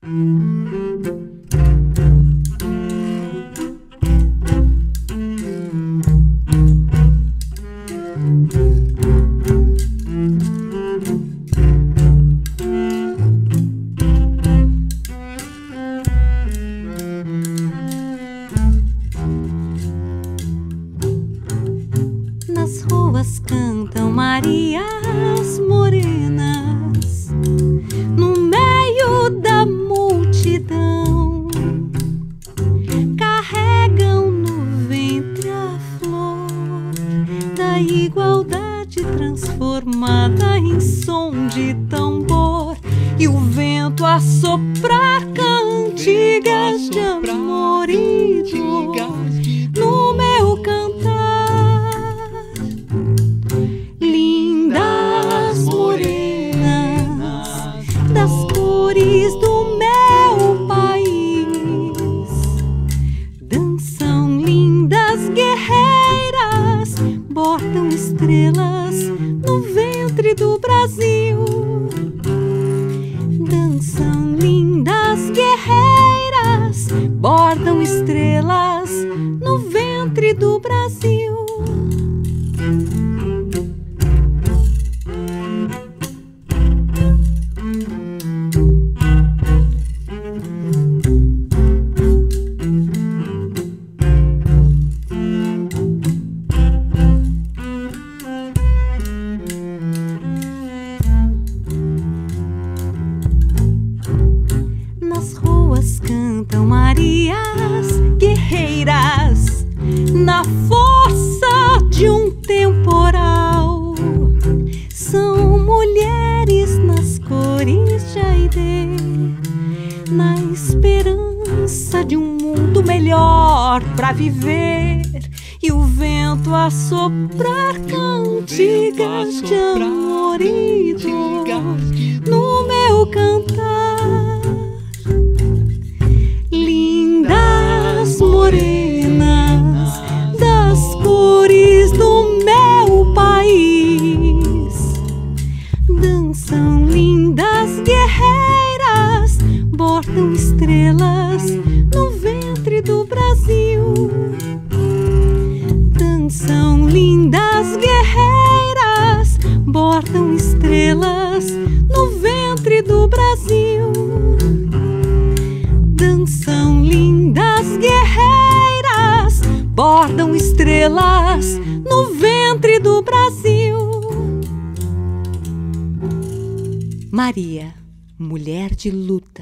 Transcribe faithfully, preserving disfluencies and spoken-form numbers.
Nas ruas cantam Marias morenas, no meio da multidão. Carregam no ventre a flor da igualdade transformada em som de tambor, e o vento a soprar cantigas de amor e dor no meu cantar. Lindas morenas das cores do meu país, dançam lindas guerreiras, bordam estrelas no ventre do Brasil. Dançam lindas guerreiras, bordam estrelas no ventre do Brasil. Nas ruas cantam Marias guerreiras, na força de um temporal. São mulheres nas cores de Aidê, na esperança de um mundo melhor pra viver, e o vento a soprar cantigas de amor e dor no meu cantar. Lindas morenas das cores do meu país, dançam lindas guerreiras, bordam estrelas no ventre do Brasil. Dançam lindas guerreiras, bordam estrelas no ventre do Brasil. Dançam lindas guerreiras, bordam estrelas no ventre do Brasil. Maria, mulher de luta.